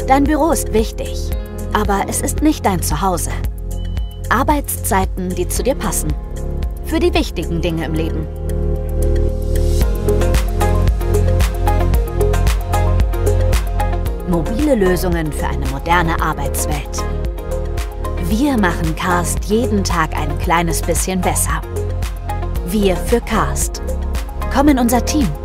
Dein Büro ist wichtig, aber es ist nicht dein Zuhause. Arbeitszeiten, die zu dir passen. Für die wichtigen Dinge im Leben. Mobile Lösungen für eine moderne Arbeitswelt. Wir machen Karst jeden Tag ein kleines bisschen besser. Wir für Karst. Komm in unser Team.